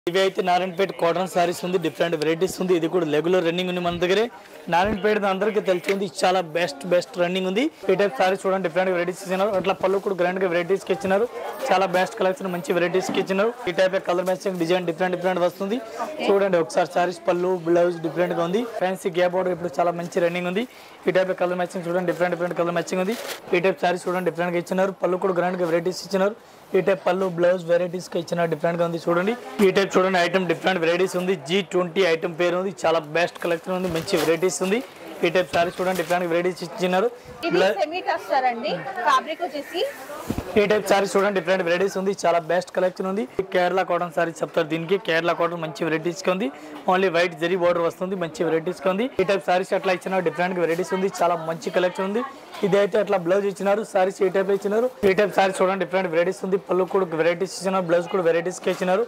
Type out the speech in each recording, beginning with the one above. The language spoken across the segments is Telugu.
ఇవి అయితే నారాయణపేట కాటన్ సారీస్ ఉంది, డిఫరెంట్ వెరైటీస్ ఉంది. ఇది కూడా రెగ్యులర్ రన్నింగ్ ఉంది మన దగ్గరే. నారాయణపేట అందరికీ తెలిసింది, చాలా బెస్ట్ రన్నింగ్ ఉంది. ఈ టైప్ సారీస్ చూడండి, డిఫరెంట్ వెరైటీస్ ఇచ్చినారు. అట్లా పళ్ళు కూడా గ్రాండ్ గా వెరైటీస్ కి ఇచ్చినారు. చాలా బెస్ట్ కలెక్షన్, మంచి వెరైటీస్ కి ఇచ్చినారు. ఈ type colour matching design different వస్తుంది. చూడండి ఒకసారి సారీస్ పళ్ళు బ్లౌజ్ డిఫరెంట్ గా ఉంది. ఫ్యాన్సీ గ్యాప్ బోర్డర్ ఇప్పుడు చాలా మంచి రన్నింగ్ ఉంది. ఈ టైప్ కలర్ మ్యాచింగ్ చూడండి, డిఫరెంట్ కలర్ మ్యాచింగ్ ఉంది. ఈ టైప్ సారీస్ చూడండి, డిఫరెంట్ గా ఇచ్చినారు. పళ్ళు కూడా గ్రాండ్ గా వెరైటీస్ ఇచ్చినారు. ఈ టైప్ పళ్ళు బ్లౌజ్ వెరైటీస్ కి ఇచ్చిన డిఫరెంట్ గా ఉంది. చూడండి ఈ టైప్ చూడండి, ఐటమ్ డిఫరెంట్ వెరైటీస్ ఉంది. G20 ఐటమ్ పేరు ఉంది. చాలా బెస్ట్ కలెక్షన్ ఉంది, మంచి వెరైటీస్ ఉంది. ఈ టైప్ సారీస్ చూడండి, డిఫరెంట్ వెరైటీస్ ఇచ్చినారు. ఈ టైప్ సారీస్ చూడండి, డిఫరెంట్ వెరైటీస్ ఉంది. చాలా బెస్ట్ కలెక్షన్ ఉంది. కేరళ కాటన్ సారీస్ చెప్తారు దీనికి. కేరళ కాటన్ మంచి వెరైటీస్ కి ఉంది. ఓన్లీ వైట్ జరీ బోర్డర్ వస్తుంది, మంచి వెరైటీస్ కి ఉంది. ఈ టైప్ సారీస్ అట్లా ఇచ్చిన డిఫరెంట్ వెరైటీస్ ఉంది. చాలా మంచి కలెక్షన్ ఉంది. ఇదైతే అట్లా బ్లౌజ్ ఇచ్చినారు. సారీస్ ఈ టైప్ ఇచ్చినారు. ఈ టైప్ సారీస్ చూడండి, డిఫరెంట్ వెరైటీస్ ఉంది. పళ్ళు కూడా వెరైటీస్ ఇచ్చినారు, బ్లౌజ్ కూడా వెరైటీస్ కి ఇచ్చినారు.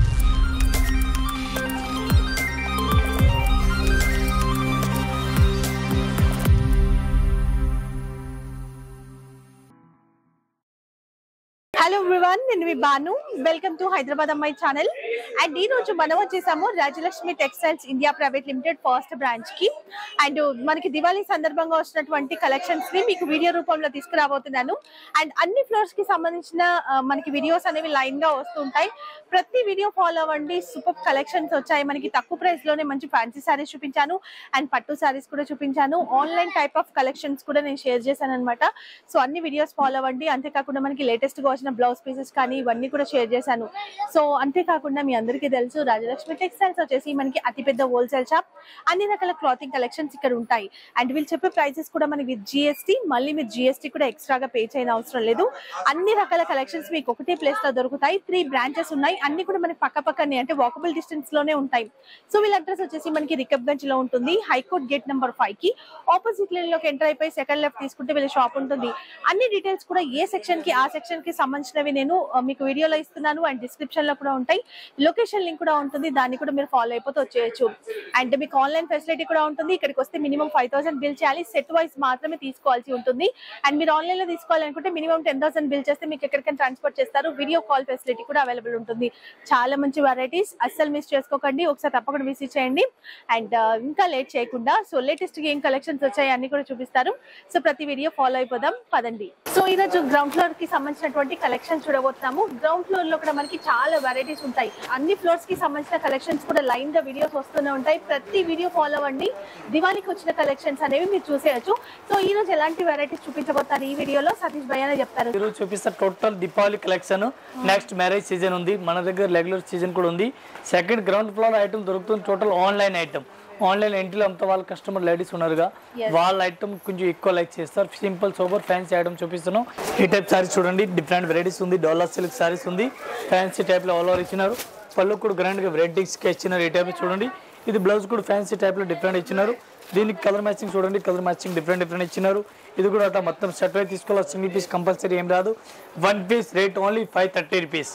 హలో ఎవ్రీవన్, నేను మీ బాను. వెల్కమ్ టు హైదరాబాద్ అమ్మాయి ఛానల్. అండ్ ఈ రోజు మనం వచ్చేసాము Rajalakshmi textiles India private limited first branch కి. అండ్ మనకి దివాళీ సందర్భంగా వచ్చినటువంటి కలెక్షన్స్ ని మీకు వీడియో రూపంలో తీసుకురాబోతున్నాను. అండ్ అన్ని ఫ్లోర్స్ కి సంబంధించిన మనకి వీడియోస్ అనేవి లైన్ గా వస్తుంటాయి. ప్రతి వీడియో ఫాలో అవ్వండి. సూపర్ కలెక్షన్స్ వచ్చాయి మనకి. తక్కువ ప్రైస్ లోనే మంచి ఫ్యాన్సీ సారీస్ చూపించాను అండ్ పట్టు సారీస్ కూడా చూపించాను. ఆన్లైన్ టైప్ ఆఫ్ కలెక్షన్స్ కూడా నేను షేర్ చేశాను అనమాట. సో అన్ని వీడియోస్ ఫాలో అవ్వండి. అంతేకాకుండా మనకి లేటెస్ట్ గా వచ్చిన బ్లౌజ్ పీసెస్ కానీ ఇవన్నీ కూడా షేర్ చేశాను. సో అంతేకాకుండా మీ అందరికీ తెలుసు, రాజలక్ష్మి టెక్స్టైల్స్ వచ్చేసి మనకి అతిపెద్ద హోల్సేల్ షాప్. అన్ని రకాల క్లాతింగ్ కలెక్షన్స్ ఇక్కడ ఉంటాయి. అండ్ వీళ్ళు చెప్పే ప్రైసెస్ కూడా మనకి విత్ GST, మళ్ళీ మీరు GST కూడా ఎక్స్ట్రాగా పే చేయని అవసరం లేదు. అన్ని రకాల కలెక్షన్స్ మీకు ఒకటే ప్లేస్ లో దొరుకుతాయి. 3 బ్రాంచెస్ ఉన్నాయి. అన్ని కూడా మనకి పక్కనే అంటే వాకబుల్ డిస్టెన్స్ లోనే ఉంటాయి. సో వీళ్ళ అడ్రస్ వచ్చేసి మనకి రికబ్గంజ్ లో ఉంటుంది. హైకోర్ట్ గేట్ నెంబర్ 5 కి ఆపోజిట్ లైన్ లోకి ఎంటర్ అయిపోయి సెకండ్ లెఫ్ట్ తీసుకుంటే వీళ్ళ షాప్ ఉంటుంది. అన్ని డీటెయిల్స్ కూడా ఏ సెక్షన్ కి ఆ సెక్షన్ కి సంబంధించినవి నేను మీకు వీడియోలో ఇస్తున్నాను. అండ్ డిస్క్రిప్షన్ లో కూడా ఉంటాయి. లొకేషన్ లింక్ కూడా ఉంటుంది, దాన్ని కూడా మీరు ఫాలో అయిపోతే వచ్చేయచ్చు. అండ్ మీకు ఆన్లైన్ ఫెసిలిటీ కూడా ఉంటుంది. ఇక్కడికి వస్తే మినిమం 5000 బిల్ చేయాలి. సెట్ వైజ్ మాత్రమే తీసుకోవాల్సి ఉంటుంది. అండ్ మీరు ఆన్లైన్ లో తీసుకోవాలనుకుంటే మినిమం 10,000 బిల్ చేస్తే మీకు ఎక్కడికైనా ట్రాన్స్పోర్ట్ చేస్తారు. వీడియో కాల్ ఫెసిలిటీ కూడా అవైలబుల్ ఉంటుంది. చాలా మంచి వెరైటీస్, అస్సలు మిస్ చేసుకోకండి. ఒకసారి తప్పకుండా విజిట్ చేయండి. అండ్ ఇంకా లేట్ చేయకుండా సో లేటెస్ట్ ఏం కలెక్షన్స్ వచ్చాయి అన్ని కూడా చూపిస్తారు. సో ప్రతి వీడియో ఫాలో అయిపోదాం పదండి. సో ఈరోజు గ్రౌండ్ ఫ్లోర్ కి సంబంధించినటువంటి కలెక్షన్ చూడబోతున్నాము. గ్రౌండ్ ఫ్లోర్ లో కూడా మనకి చాలా వెరైటీస్ ఉంటాయి. అన్ని ఫ్లోర్స్ కి సంబంధించిన కలెక్షన్స్ కూడా లైన్ గా వీడియోస్ వస్తూనే ఉంటాయి. ప్రతి వీడియో ఫాలో అవ్వండి. దివాళీకి వచ్చిన కలెక్షన్స్ అనేవి మీరు చూసేయచ్చు. సో ఈ రోజు ఎలాంటి వెరైటీస్ చూపించబోతారు ఈ వీడియోలో సతీష్ భయ్య చెప్తారు. ఈ రోజు చూపిస్తా total Deepavali collection. Next marriage season ఉంది మన దగ్గర, రెగ్యులర్ సీజన్ కూడా ఉంది. సెకండ్ గ్రౌండ్ ఫ్లోర్ ఐటమ్ దొరుకుతుంది. Total online item. ఆన్లైన్ ఎంట్రీలో అంతా వాళ్ళ కస్టమర్ లేడీస్ ఉన్నారుగా, వాళ్ళ ఐటమ్ కొంచెం ఎక్కువ లైక్ చేస్తారు. సింపుల్ సూపర్ ఫ్యాన్సీ ఐటమ్ చూపిస్తున్నాం. ఈ టైప్ సారీస్ చూడండి, డిఫరెంట్ వెరైటీస్ ఉంది. డాలర్ సిల్క్ సారీస్ ఉంది. ఫ్యాన్సీ టైప్ లో ఆల్ ఓవర్ ఇచ్చినారు. పళ్ళు కూడా గ్రాండ్ గా వెరైటీస్ కి ఇచ్చినారు. ఈ టైప్ చూడండి. ఇది బ్లౌజ్ కూడా ఫ్యాన్సీ టైప్ లో డిఫరెంట్ ఇచ్చినారు. దీనికి కలర్ మ్యాచింగ్ చూడండి, కలర్ మ్యాచింగ్ డిఫరెంట్ ఇచ్చినారు. ఇది కూడా అట్లా మొత్తం సెట్ అయితే తీసుకోవాలి. సింగిల్ పీస్ కంపల్సరీ ఏం రాదు. 1 పీస్ రేట్ ఓన్లీ 530 రూపీస్,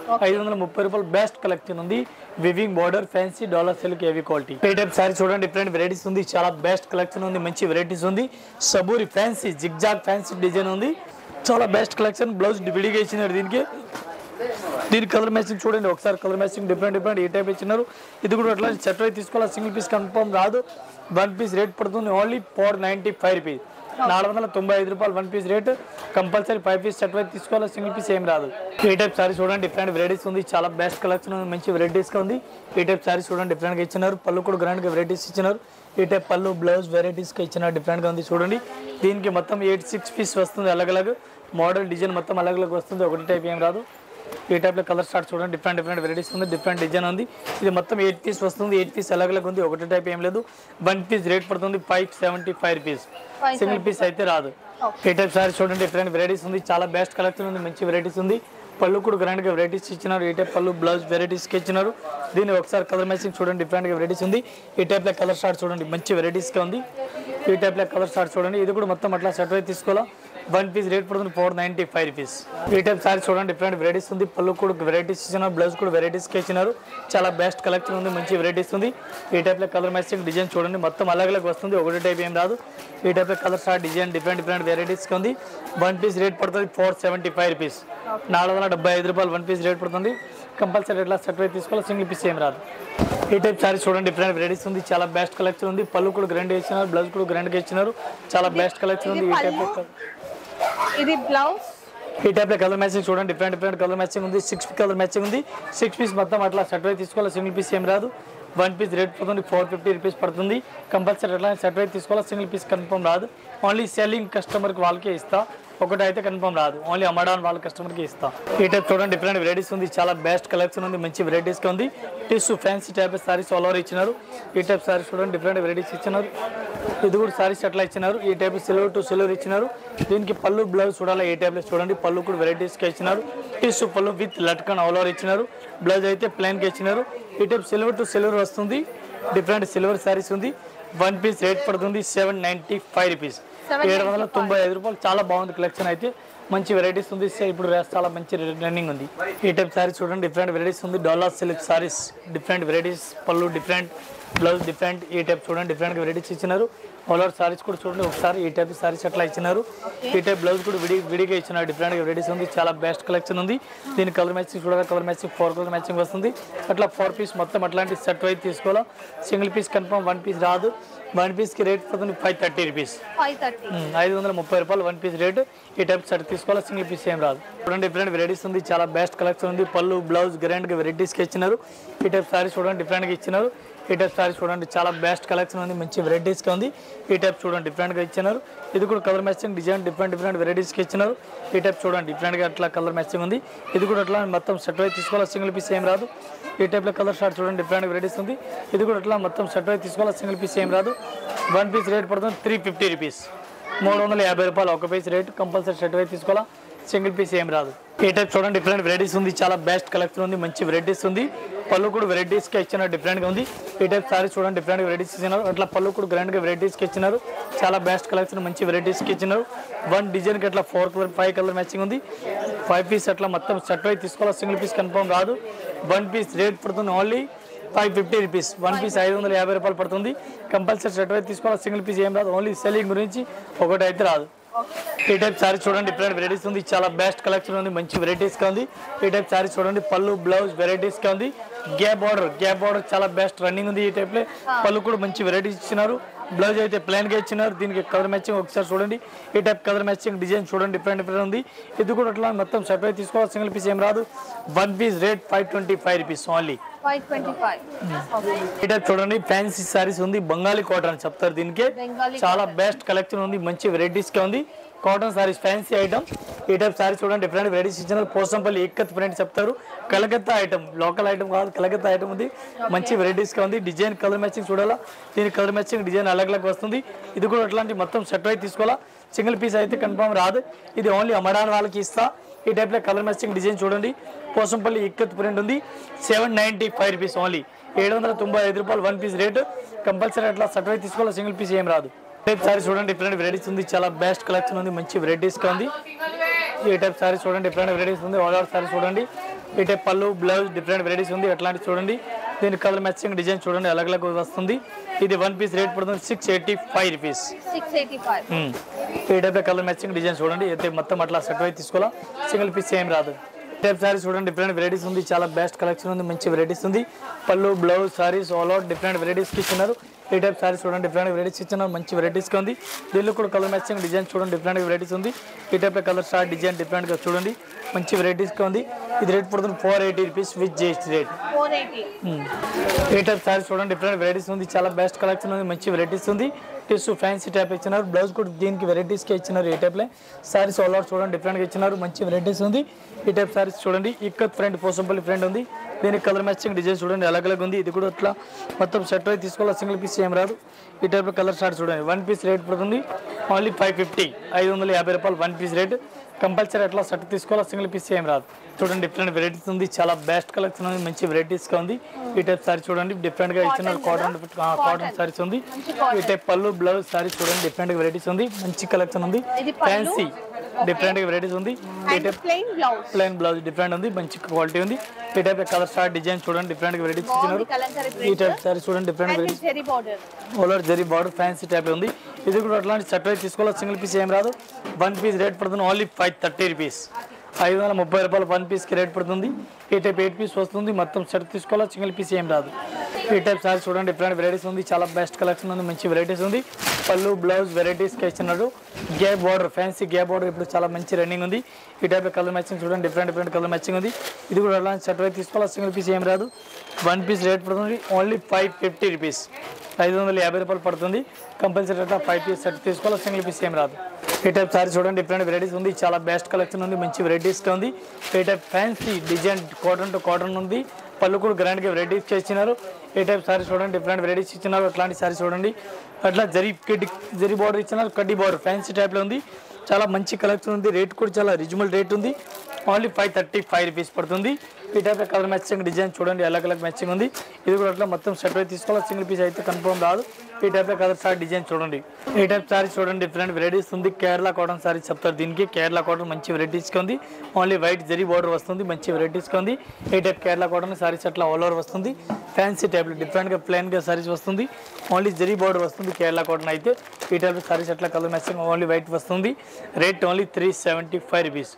530 రూపాయలు. బెస్ట్ కలెక్షన్ ఉంది. Weaving border fancy dollar silk heavy quality. ఈ టైప్ సారీ చూడండి, డిఫరెంట్ వెరైటీస్ ఉంది. చాలా బెస్ట్ కలెక్షన్ ఉంది, మంచి వెరైటీస్ ఉంది. సబూరి ఫ్యాన్సీ జిగ్జాగ్ ఫ్యాన్సీ డిజైన్ ఉంది. చాలా బెస్ట్ కలెక్షన్. బ్లౌజ్ విడిగా ఇచ్చినారు దీనికి. దీని కలర్ మ్యాచింగ్ చూడండి ఒకసారి. కలర్ మ్యాచింగ్ డిఫరెంట్ ఈ టైప్ ఇచ్చినారు. ఇది కూడా అట్లా సెట్ అయితే తీసుకోవాలి. సింగిల్ పీస్ కన్ఫర్మ్ రాదు. 1 పీస్ రేట్ పడుతుంది ఓన్లీ 495 రూపీస్, 495 రూపాయలు 1 piece rate. Compulsory 5 piece set అయితే తీసుకోవాలి. సింగిల్ పీస్ ఏం రాదు. ఈ టైప్ సారీ చూడండి, డిఫరెంట్ వెరైటీస్ ఉంది. చాలా బెస్ట్ కలెక్షన్ ఉంది, మంచి వెరైటీస్ గా ఉంది. ఈ టైప్ సారీ చూడండి, డిఫరెంట్ గా ఇచ్చినారు. పళ్ళు కూడా గ్రాండ్ గా వెరైటీస్ ఇచ్చినారు. ఈ టైప్ పళ్ళు బ్లౌజ్ వెరైటీస్ గా ఇచ్చినారు. డిఫరెంట్ గా ఉంది చూడండి. దీనికి మొత్తం 86 పీస్ వస్తుంది. అలగ్ మోడల్ డిజైన్ మొత్తం అలగ్ వస్తుంది. ఒకటి టైప్ ఏం రాదు. ఈ టైప్ లో కలర్ స్టార్ట్ చూడండి, డిఫరెంట్ వెరైటీస్ ఉంది. డిఫరెంట్ డిజైన్ ఉంది. ఇది మొత్తం 8 పీస్ వస్తుంది. 8 పీస్ అలగ్ ఉంది. ఒకటి టైప్ ఏం లేదు. 1 పీస్ రేట్ పడుతుంది 575 రూపీస్, సింగిల్ పీస్ అయితే రాదు. ఈ టైప్ సారీ చూడండి, డిఫరెంట్ వెరైటీస్ ఉంది. చాలా బెస్ట్ కలెక్షన్ ఉంది, మంచి వెరైటీస్ ఉంది. పళ్ళు కూడా గ్రాండ్ గా వెరైటీస్ ఇచ్చినారు. ఈ టైప్ పళ్ళు బ్లౌజ్ వెరైటీస్ కి ఇచ్చినారు. దీన్ని ఒకసారి కలర్ మ్యాచింగ్ చూడండి, డిఫరెంట్ గా వెరైటీస్ ఉంది. ఈ టైప్ లో కలర్ స్టార్ట్ చూడండి, మంచి వెరైటీస్ గా ఉంది. ఈ టైప్ లో కలర్ స్టార్ట్ చూడండి. ఇది కూడా మొత్తం అట్లా సెట్ అయితే తీసుకోవాలా. వన్ పీస్ రేట్ పడుతుంది 495 రూపీస్. ఈ టైప్ సారీ చూడండి డిఫరెంట్ వెరైటీస్ ఉంది. పళ్ళు కూడా వెరైటీస్ ఇచ్చినారు, బ్లౌజ్ కూడా వెరైటీస్కి ఇచ్చినారు. చాలా బెస్ట్ కలెక్షన్ ఉంది, మంచి వెరైటీస్ ఉంది. ఈ టైప్లో కలర్ మ్యాచింగ్ డిజైన్ చూడండి మొత్తం అలగ్ వస్తుంది, ఒకటి టైప్ ఏం రాదు. ఈ టైప్లో కలర్ స్టార్ డిజైన్ డిఫరెంట్ వెరైటీస్కి ఉంది. వన్ పీస్ రేట్ పడుతుంది 475 రూపీస్, 475 రూపాయలు వన్ పీస్ రేట్ పడుతుంది. కంపల్సరీ ఇట్లా సెట్ అయితే తీసుకోవాలి, సింగిల్ పీస్ ఏం రాదు. ఈ టైప్ సారీ చూడండి డిఫరెంట్ వెరైటీస్ ఉంది, చాలా బెస్ట్ కలెక్షన్ ఉంది. పళ్ళు కూడా గ్రాండ్గా ఇచ్చినారు, బ్లౌజ్ కూడా గ్రాండ్గా ఇచ్చినారు. చాలా బెస్ట్ కలెక్షన్ ఉంది. ఇది బ్లౌజ్. ఈ టైప్లో కలర్ మ్యాచింగ్ చూడండి డిఫరెంట్ కలర్ మ్యాచింగ్ ఉంది. 6 కలర్ మ్యాచింగ్ ఉంది. 6 పీస్ మొత్తం అట్లా సెట్ అయితే తీసుకోవాలి, సింగిల్ పీస్ ఏం రాదు. వన్ పీస్ రేట్ పడుతుంది 450 రూపీస్ పడుతుంది. కంపల్సరీ అట్లా సెట్ అయితే తీసుకోవాలి, సింగిల్ పీస్ కన్ఫర్మ్ రాదు. ఓన్లీ సెల్లింగ్ కస్టమర్కి వాళ్ళకే ఇస్తా, ఒకటి అయితే కన్ఫర్మ్ రాదు. ఓన్లీ అమ్మడానికి వాళ్ళ కస్టమర్కి ఇస్తా. ఈ టైప్ చూడండి డిఫరెంట్ వెరైటీస్ ఉంది, చాలా బెస్ట్ కలెక్షన్ ఉంది, మంచి వెరైటీస్గా ఉంది. Tissue fancy type saris all over ఇచ్చినారు. ఈ టైప్ సారీస్ చూడండి డిఫరెంట్ వెరైటీస్ ఇచ్చినారు. ఇది కూడా సారీస్ అట్లా ఇచ్చినారు. ఈ టైప్ సిల్వర్ టు సిల్వర్ ఇచ్చినారు. దీనికి పళ్ళు బ్లౌజ్ చూడాలి, ఏ టైప్లో చూడండి పళ్ళు కూడా వెరైటీస్గా ఇచ్చినారు. టిష్యూ పళ్ళు విత్ లట్కన్ ఆల్ ఓవర్ ఇచ్చినారు. బ్లౌజ్ అయితే ప్లెయిన్గా ఇచ్చినారు. ఈ టైప్ సిల్వర్ టు సిల్వర్ వస్తుంది, డిఫరెంట్ సిల్వర్ సారీస్ ఉంది. వన్ పీస్ రేట్ పడుతుంది 795 రూపీస్, 795 రూపాయలు. చాలా బాగుంది కలెక్షన్ అయితే, మంచి వెరైటీస్ ఉంది. ఇప్పుడు చాలా మంచి రన్నింగ్ ఉంది. ఈ టైప్ సారీస్ చూడండి డిఫరెంట్ వెరైటీస్ ఉంది. డాలా సిల్క్ సారీస్ డిఫరెంట్ వెరైటీస్, పళ్ళు డిఫరెంట్, బ్లౌజ్ డిఫరెంట్. ఈ టైప్ చూడండి డిఫరెంట్ వెరైటీస్ ఇచ్చినారు. ఆల్ ఓవర్ సారీస్ కూడా చూడండి ఒకసారి. ఈ టైప్ సారీస్ అట్లా ఇచ్చినారు. ఈ టైప్ బ్లౌజ్ కూడా విడిగా ఇచ్చినారు. డిఫరెంట్ వెరైటీస్ ఉంది, చాలా బెస్ట్ కలెక్షన్ ఉంది. దీని కలర్ మ్యాచింగ్ చూడాలి, కలర్ మ్యాచింగ్ 4 కలర్ మ్యాచింగ్ వస్తుంది. అట్లా 4 పీస్ మొత్తం అట్లాంటి సెట్ అయితే తీసుకోవాలా, single piece confirm, one piece రాదు. వన్ పీస్కి రేట్ పడుతుంది 530 రూపీస్, 530 రూపాయలు వన్ పీస్ రేట్. ఈ టైప్ సెట్ తీసుకోవాలా, సింగిల్ పీస్ ఏం రాదు. చూడండి డిఫరెంట్ వెరైటీస్ ఉంది, చాలా బెస్ట్ కలెక్షన్ ఉంది. పళ్ళు బ్లౌజ్ గ్రాండ్గా వెరైటీస్కి ఇచ్చినారు. ఈ టైప్ సారీ చూడండి డిఫరెంట్గా ఇచ్చినారు. ఈ టైప్ సారీ చూడండి చాలా బెస్ట్ కలెక్షన్ ఉంది, మంచి వెరైటీస్గా ఉంది. ఈ టైప్ చూడండి డిఫరెంట్గా ఇచ్చినారు. ఇది కూడా కలర్ మ్యాచింగ్ డిజైన్ డిఫరెంట్ వెరైటీస్కి ఇచ్చినారు. ఈ టైప్ చూడండి డిఫరెంట్గా అట్లా కలర్ మ్యాచింగ్ ఉంది. ఇది కూడా అట్లా మొత్తం సెట్ అయితే తీసుకోవాలి, సింగిల్ పీస్ ఏం రాదు. ఈ టైప్లో కలర్ షార్ట్ చూడండి డిఫరెంట్ వెరైటీస్ ఉంది. ఇది కూడా అట్లా మొత్తం సెట్ అయితే తీసుకోవాలి, సింగిల్ పీస్ ఏం రాదు. వన్ పీస్ రేట్ పడుతుంది 350 రూపీస్, 350 రూపాయలు ఒక పీస్ రేట్. కంపల్సరీ సెట్ అయితే తీసుకోవాలా, సింగిల్ పీస్ ఏం రాదు. ఈ టైప్ చూడండి డిఫరెంట్ వెరైటీస్ ఉంది, చాలా బెస్ట్ కలెక్షన్ ఉంది, మంచి వెరైటీస్ ఉంది. పళ్ళు కూడా వెరైటీస్కి ఇచ్చినారు, డిఫరెంట్గా ఉంది. ఈ టైప్ సారీ చూడండి డిఫరెంట్ వెరైటీస్ ఇచ్చినారు. అట్లా పళ్ళు కూడా గ్రాండ్గా వెరైటీస్కి ఇచ్చినారు. చాలా బెస్ట్ కలెక్షన్, మంచి వెరైటీస్కి ఇచ్చినారు. వన్ డిజైన్కి అట్లా 4 కలర్ 5 కలర్ మ్యాచింగ్ ఉంది. 5 పీస్ అట్లా మొత్తం సెట్ అయితే తీసుకోవాలి, సింగిల్ పీస్ కన్ఫర్మ్ రాదు. వన్ పీస్ రేట్ పడుతుంది ఓన్లీ 550 రూపీస్, వన్ పీస్ 550 రూపాయలు పడుతుంది. కంపల్సరీ సెట్ అయితే తీసుకోవాలి, సింగిల్ పీస్ ఏం రాదు. ఓన్లీ సెల్లింగ్ గురించి ఒకటి అయితే రాదు. ఈ టైప్ సారీ చూడండి డిఫరెంట్ వెరైటీస్ ఉంది, చాలా బెస్ట్ కలెక్షన్ ఉంది, మంచి వెరైటీస్గా ఉంది. ఈ టైప్ సారీ చూడండి పళ్ళు బ్లౌజ్ వెరైటీస్గా ఉంది. గ్యాప్ బార్డర్ చాలా బెస్ట్ రన్నింగ్ ఉంది. ఈ టైప్లో పళ్ళు కూడా మంచి వెరైటీస్ ఇచ్చినారు. బ్లౌజ్ అయితే ప్లెయిన్గా ఇచ్చినారు. దీనికి కలర్ మ్యాచింగ్ ఒకసారి చూడండి. ఈ టైప్ కలర్ మ్యాచింగ్ డిజైన్ చూడండి డిఫరెంట్ ఉంది. ఇది కూడా అట్లా మొత్తం సెట్ అయితే తీసుకోవాలి, సింగిల్ పీస్ ఏం రాదు. One piece rate 525 rupees only, 525. ఈ టైప్ చూడండి ఫ్యాన్సీ సారీస్ ఉంది, బెంగాలీ కాటన్ చెప్తారు దీనికి. చాలా బెస్ట్ కలెక్షన్ ఉంది, మంచి వెరైటీస్గా ఉంది. Cotton saris fancy item. ఈ టైప్ సారీస్ చూడండి డిఫరెంట్ వెరైటీస్ ఇచ్చినారు. పోసంపల్లి ఇక్కత్ ప్రింట్ చెప్తారు, కలకత్తా ఐటమ్, లోకల్ ఐటమ్ కాదు, కలకత్తా ఐటమ్ ఉంది, మంచి వెరైటీస్గా ఉంది. డిజైన్ కలర్ మ్యాచింగ్ చూడాలా, దీని కలర్ మ్యాచింగ్ డిజైన్ అలగ్ వస్తుంది. ఇది కూడా అట్లాంటి మొత్తం సెట్ అయితే తీసుకోవాలా, సింగిల్ పీస్ అయితే కన్ఫర్మ్ రాదు. ఇది ఓన్లీ అమ్మడానికి వాళ్ళకి ఇస్తా. ఈ టైప్లో కలర్ మ్యాచింగ్ డిజైన్ చూడండి. పోసంపల్లి ఇక్కత్ ప్రింట్ ఉంది, 795 రూపీస్ ఓన్లీ, 795 రూపాయలు వన్ పీస్ రేటు. కంపల్సరీ అట్లా సెట్ అయితే తీసుకోవాలి, సింగిల్ పీస్ ఏం రాదు. టైప్ సారీ చూడండి డిఫరెంట్ వెరైటీస్ ఉంది, చాలా బెస్ట్ కలెక్షన్ ఉంది, మంచి వెరైటీస్గా ఉంది. ఈ టైప్ సారీ చూడండి డిఫరెంట్ వెరైటీస్ ఉంది. ఆల్ ఓవర్ సారీ చూడండి. ఈ టైప్ పళ్ళు బ్లౌజ్ డిఫరెంట్ వెరైటీస్ ఉంది, అట్లాంటి చూడండి. దీని కలర్ మ్యాచింగ్ డిజైన్ చూడండి అలగ్ వస్తుంది. ఇది వన్ పీస్ రేట్ పడుతుంది 685 రూపీస్, 685. ఈ టైప్ కలర్ మ్యాచింగ్ డిజైన్ చూడండి. అయితే మొత్తం అట్లా సెట్ అయితే తీసుకోవాలా, సింగిల్ పీస్ ఏం రాదు. టైప్ సారీ చూడండి డిఫరెంట్ వెరైటీస్ ఉంది, చాలా బెస్ట్ కలెక్షన్ ఉంది, మంచి వెరైటీస్ ఉంది. పళ్ళు blouse saris all out different వెరైటీస్కి ఇచ్చినారు. ఈ టైప్ సారీస్ చూడండి డిఫరెంట్ వెరైటీస్ ఇచ్చినారు, మంచి వెరైటీస్గా ఉంది. దీనిలో కూడా కలర్ మ్యాచింగ్ డిజైన్ చూడండి డిఫరెంట్ వెరైటీస్ ఉంది. ఈ టైప్లో కలర్ స్టార్ డిజైన్ డిఫరెంట్గా చూడండి, మంచి వెరైటీస్గా ఉంది. ఇది రేట్ పడుతుంది 480 రూపీస్ విత్ జిఎస్టీ రేట్. 480. ఈ టైప్ సారీస్ చూడండి డిఫరెంట్ వెరైటీస్ ఉంది, చాలా బెస్ట్ కలెక్షన్ ఉంది, మంచి వెరైటీస్ ఉంది. టిష్యూ ఫ్యాన్సీ టైప్ ఇచ్చినారు, బ్లౌజ్ కూడా దీనికి వెరైటీస్కి ఇచ్చినారు. ఈ టైప్లో సారీస్ ఆల్ అవుట్ చూడండి డిఫరెంట్గా ఇచ్చినారు, మంచి వెరైటీస్ ఉంది. ఈ టైప్ సారీస్ చూడండి ఇక్కత్ ఫ్రెండ్ పోసంపల్లి ఫ్రెండ్ ఉంది. దీనికి కలర్ మ్యాచింగ్ డిజైన్ చూడండి అలగ్ ఉంది. ఇది కూడా అట్లా మొత్తం సెట్ అయితే తీసుకోవాలి, సింగిల్ పీస్ ఏం రాదు. ఈ టైప్లో కలర్ షార్ట్ చూడండి. వన్ పీస్ రేట్ పడుతుంది ఓన్లీ 550 రూపాయలు వన్ పీస్ రేట్. కంపల్సరీ అట్లా సెట్ తీసుకోవాలి, సింగిల్ పీస్ ఏం రాదు. చూడండి డిఫరెంట్ వెరైటీస్ ఉంది, చాలా బెస్ట్ కలెక్షన్ ఉంది, మంచి వెరైటీస్ గా ఉంది. ఈ టైప్ సారీ చూడండి డిఫరెంట్ గా ఇచ్చిన కాటన్ సారీస్ ఉంది. ఈ టైప్ పళ్ళు బ్లౌజ్ సారీ చూడండి డిఫరెంట్ వెరైటీస్ ఉంది, మంచి కలెక్షన్ ఉంది. ఫ్యాన్సీ డిఫరెంట్ వెరైటీస్ ఉంది. ఈ టైప్ ప్లెయిన్ బ్లౌజ్ డిఫరెంట్ ఉంది, మంచి క్వాలిటీ ఉంది. ఈ టైప్ కలర్ స్టార్ డిజైన్ చూడండి డిఫరెంట్ వెరైటీస్ ఇచ్చినారు. ఈ టైప్ సారీ చూడండి డిఫరెంట్ వెరైటీస్, ఓలర్ జరీ బార్డర్ ఫ్యాన్సీ టైప్ ఉంది. ఇది కూడా అట్లాంటి సెట్ వైజ్ తీసుకోవాలి, సింగిల్ పీస్ ఏం రాదు. వన్ పీస్ రేట్ పడుతుంది ఓన్లీ 530 రూపీస్, 530 రూపాయలు వన్ పీస్కి రేట్ పడుతుంది. ఈ టైప్ 8 పీస్ వస్తుంది, మొత్తం సెట్ తీసుకోవాలి, సింగిల్ పీస్ ఏం రాదు. ఈ టైప్ సారీ చూడండి డిఫరెంట్ వెరైటీస్ ఉంది, చాలా బెస్ట్ కలెక్షన్ ఉంది, మంచి వెరైటీస్ ఉంది. పళ్ళు బ్లౌజ్ వెరైటీస్కి ఇచ్చినారు. Gap border fancy gap border ఇప్పుడు చాలా మంచి రన్నింగ్ ఉంది. ఈ టైప్ కలర్ మ్యాచింగ్ చూడండి డిఫరెంట్ కలర్ మ్యాచింగ్ ఉంది. ఇది కూడా అలాంటి సెట్ వైజ్ తీసుకోవాలి, సింగిల్ పీస్ ఏం రాదు. వన్ పీస్ రేట్ పడుతుంది ఓన్లీ 550 రూపీస్, 550 రూపాయలు పడుతుంది. కంపల్సరీ అట్లా 5 పీస్ సెట్ తీసుకోవాలి, సింగిల్ పీస్ ఏం రాదు. ఈ టైప్ సారీ చూడండి డిఫరెంట్ వెరైటీస్ ఉంది, చాలా బెస్ట్ కలెక్షన్ ఉంది, మంచి వెరైటీస్గా ఉంది. ఈ type fancy design cotton to cotton ఉంది, పళ్ళు కూడా గ్రాండ్గా వెరైటీస్ చేసినారు. ఈ టైప్ సారీ చూడండి డిఫరెంట్ వెరైటీస్ ఇచ్చినారు. అట్లాంటి సారీ చూడండి అట్లా జరీ బార్డర్ ఇచ్చినారు, కడ్డీ బార్డర్ ఫ్యాన్సీ టైప్లో ఉంది, చాలా మంచి కలెక్షన్ ఉంది. రేట్ కూడా చాలా రీజనబుల్ రేట్ ఉంది, ఓన్లీ 535 రూపీస్ పడుతుంది. ఈ టైప్ కలర్ మ్యాచింగ్ డిజైన్ చూడండి ఎలా కలర్ మ్యాచింగ్ ఉంది. ఇది కూడా అట్లా మొత్తం సెట్ అయితే తీసుకోవాలి, సింగిల్ పీస్ అయితే కన్ఫర్మ్ రాదు. ఈ టైప్ కలర్ సారీ డిజైన్ చూడండి. ఈ టైప్ సారీ చూడండి డిఫరెంట్ వెరైటీస్ ఉంది. కేరళ కాటన్ సారీ చెప్తారు దీనికి, కేరళ కాటన్ మంచి వెరైటీస్గా ఉంది. ఓన్లీ వైట్ జరీ బార్డర్ వస్తుంది, మంచి వెరైటీస్గా ఉంది. ఈ టైప్ కేరళ కాటన్ సారీస్ అట్లా ఆల్ ఓవర్ వస్తుంది. ఫ్యాన్సీ టైప్లో డిఫరెంట్గా ప్లెయిన్గా సారీస్ వస్తుంది, ఓన్లీ జరీ బార్డర్ వస్తుంది కేరళ కాటన్ అయితే. ఈ టైప్ సారీస్ అట్లా కలర్ మ్యాచింగ్ ఓన్లీ వైట్ వస్తుంది. రేట్ ఓన్లీ 375 రూపీస్,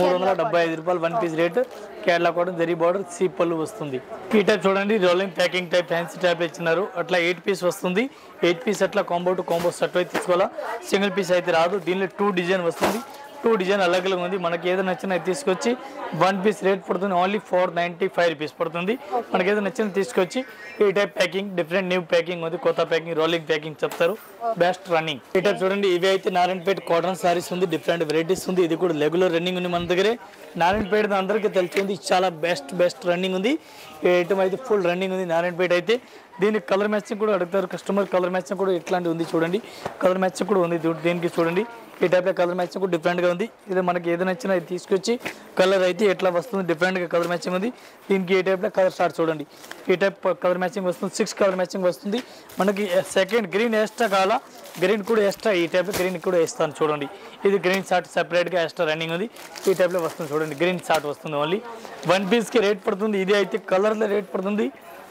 375 రూపాయలు one piece rate. Kerala cotton zari border సీ పళ్ళు వస్తుంది. ఈ టైప్ చూడండి rolling packing type fancy type ఇచ్చినారు. అట్లా 8 పీస్ వస్తుంది. 8 పీస్ అట్లా కాంబో టు కాంబో సెట్ అయితే తీసుకోవాలా, సింగిల్ పీస్ అయితే రాదు. దీనిలో 2 డిజైన్ వస్తుంది, 2 డిజైన్ అలగ్ ఉంది. మనకి ఏదో నచ్చిన తీసుకొచ్చి వన్ పీస్ రేట్ పడుతుంది ఓన్లీ 495 రూపీస్ పడుతుంది. మనకి ఏదో నచ్చిన తీసుకొచ్చి ఈ type packing different new packing ఉంది, కొత్త ప్యాకింగ్ రోలింగ్ ప్యాకింగ్ చెప్తారు, బెస్ట్ రన్నింగ్. ఈ టైప్ చూడండి ఇవి అయితే నారాయణపేట కాటన్ సారీస్ ఉంది, డిఫరెంట్ వెరైటీస్ ఉంది. ఇది కూడా రెగ్యులర్ రన్నింగ్ ఉంది మన దగ్గరే. నారాయణపేట అందరికీ తెలిసింది, చాలా బెస్ట్ రన్నింగ్ ఉంది. ఈ ఐటమ్ అయితే ఫుల్ రన్నింగ్ ఉంది నారాయణపేట అయితే. దీనికి కలర్ మ్యాచింగ్ కూడా అడుగుతారు కస్టమర్, కలర్ మ్యాచింగ్ కూడా ఇట్లాంటివి ఉంది చూడండి, కలర్ మ్యాచింగ్ కూడా ఉంది దీనికి చూడండి. ఈ టైప్లో కలర్ మ్యాచింగ్ కూడా డిఫరెంట్గా ఉంది. ఇది మనకి ఏది నచ్చినా ఇది తీసుకొచ్చి కలర్ అయితే ఎట్లా వస్తుంది డిఫరెంట్గా కలర్ మ్యాచింగ్ ఉంది. దీనికి ఈ టైప్లో కలర్ స్టార్ట్ చూడండి, ఈ టైప్ కలర్ మ్యాచింగ్ వస్తుంది, 6 కలర్ మ్యాచింగ్ వస్తుంది. మనకి సెకండ్ గ్రీన్ ఎక్స్ట్రా కావాలా, గ్రీన్ కూడా ఎక్స్ట్రా, ఈ టైప్లో గ్రీన్ కూడా వేస్తాను చూడండి. ఇది గ్రీన్ షార్ట్ సెపరేట్గా ఎక్స్ట్రా రన్నింగ్ ఉంది. ఈ టైప్లో వస్తుంది చూడండి, గ్రీన్ షార్ట్ వస్తుంది ఓన్లీ. వన్ పీస్కి రేట్ పడుతుంది. ఇది అయితే కలర్లో రేట్ పడుతుంది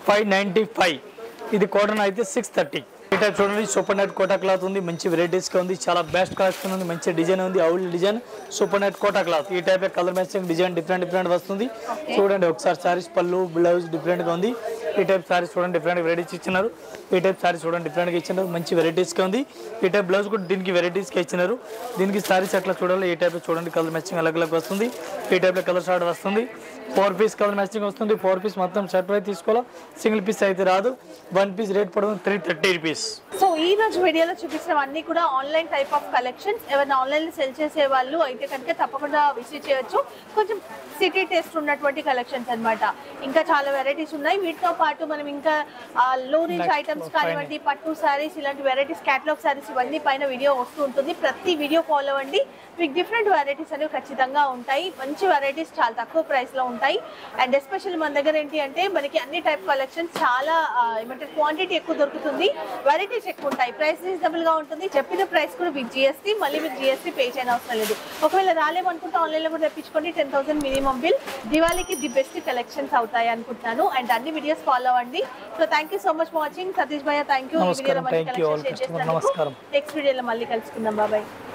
595. ఇది కాటన్ అయితే 630. ఈ టైప్ చూడండి సూపర్ నెట్ కోటా క్లాత్ ఉంది, మంచి వెరైటీస్గా ఉంది, చాలా బెస్ట్ కలెక్షన్ ఉంది, మంచి డిజైన్ ఉంది, అవుల్ design super net Kota cloth. ఈ type colour matching design different వస్తుంది చూడండి. ఒకసారి సారీస్ పళ్ళు బ్లౌజ్ డిఫరెంట్గా ఉంది. ఈ టైప్ సారీస్ చూడండి డిఫరెంట్ వెరైటీస్ ఇచ్చినారు. ఈ టైప్ సారీస్ చూడండి డిఫరెంట్గా ఇచ్చినారు, మంచి వెరైటీస్గా ఉంది. ఈ టైప్ బ్లౌజ్ కూడా దీనికి వెరైటీస్గా ఇచ్చినారు. దీనికి సారీస్ ఎట్లా చూడాలి, ఈ టైప్ చూడండి కలర్ మ్యాచింగ్ అలగ్ వస్తుంది. ఈ టైప్లో కలర్ షార్ట్ వస్తుంది, 4 పీస్ కలర్ మ్యాచింగ్ వస్తుంది. 4 పీస్ మొత్తం సెట్ అయితే తీసుకోవాలా, సింగిల్ పీస్ అయితే రాదు. వన్ పీస్ రేట్ పడుతుంది 330 రూపీస్. సో ఈ రోజు వీడియోలో చూపించినవన్నీ కూడా ఆన్లైన్ టైప్ ఆఫ్ కలెక్షన్స్. ఎవరైనా ఆన్లైన్ లో సెల్ చేసే వాళ్ళు అయితే కనుక తప్పకుండా విజిట్ చేయొచ్చు. కొంచెం సిటీ టేస్ట్ ఉన్నటువంటి కలెక్షన్స్ అన్నమాట. ఇంకా చాలా వెరైటీస్ ఉన్నాయి. వీటితో పాటు మనం ఇంకా లో రేంజ్ ఐటమ్స్ కానివ్వండి, పట్టు సారీస్, ఇలాంటి వెరైటీస్, క్యాటలాగ్ సారీస్ ఇవన్నీ పైన వీడియో వస్తూ ఉంటుంది. ప్రతి వీడియో ఫాలో అవ్వండి, మీకు డిఫరెంట్ వెరైటీస్ అనేవి ఖచ్చితంగా ఉంటాయి. మంచి వెరైటీస్ చాలా తక్కువ ప్రైస్ లో ఉంటాయి. అండ్ ఎస్పెషల్ మన దగ్గర ఏంటి అంటే మనకి అన్ని టైప్ కలెక్షన్స్ చాలా ఏమంటారు క్వాంటిటీ ఎక్కువ దొరుకుతుంది, వెరైటీస్ ఎక్కువ ఉంటాయి, ప్రైస్ రీజనబుల్ గా ఉంటుంది. చెప్పిన ప్రైస్ కూడా మీకు జిఎస్టీ, మళ్ళీ మీకు జిఎస్టీ పే చేయని అవసరం లేదు. ఒకవేళ రాలేమనుకుంటే ఆన్లైన్ లో కూడా తెప్పించుకోండి. 10,000 మినిమం బిల్. దివాళీకి ది బెస్ట్ కలెక్షన్స్ అవుతాయి అనుకుంటున్నాను. అండ్ అన్ని వీడియోస్ ఫాలో అవ్వండి. So thank you so much for watching. Satish భయ్య థ్యాంక్ యూ. నెక్స్ట్ వీడియోలో మళ్ళీ కలుసుకుందాం. బాబాయ్.